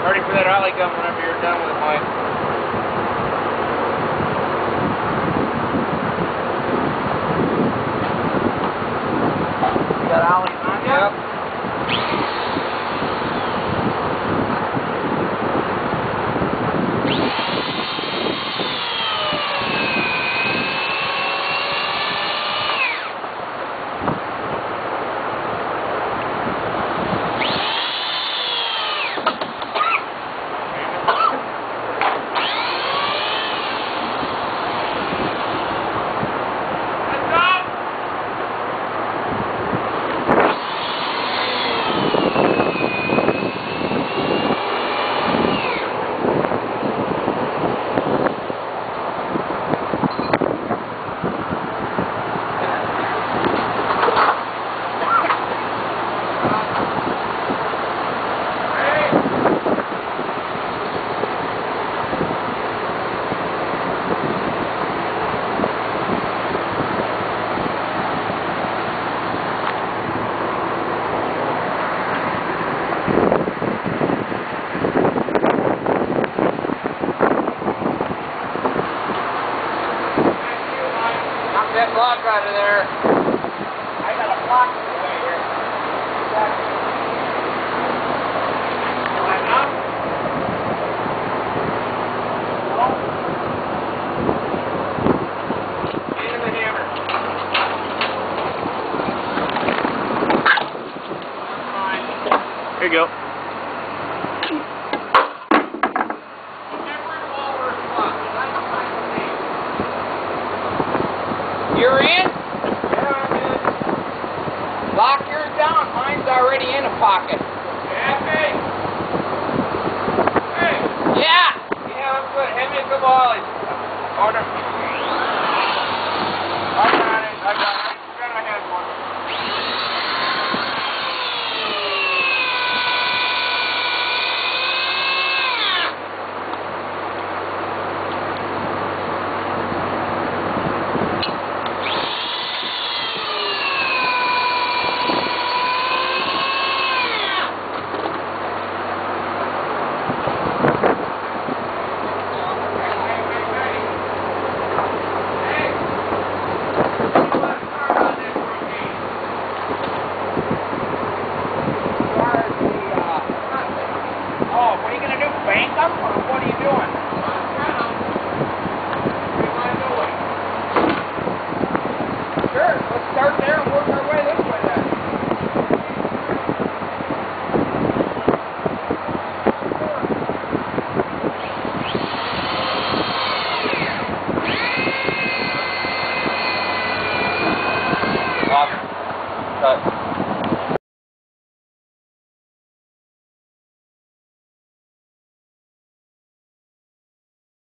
Ready for that alley gun whenever you're done with it, Mike. You got alleys on you? Yep. That block out of there. I got a block in the way here. Line up. Into the hammer. Here you go. You're in? Yeah, I'm in. Lock yours down. Mine's already in a pocket. Yeah, hey. Hey. Yeah. Yeah, I'm good. Hand me a couple ollies. Order. I got it. I had one. Bank them, or what are you doing? Sure, let's start there and work our way this way then. Cut.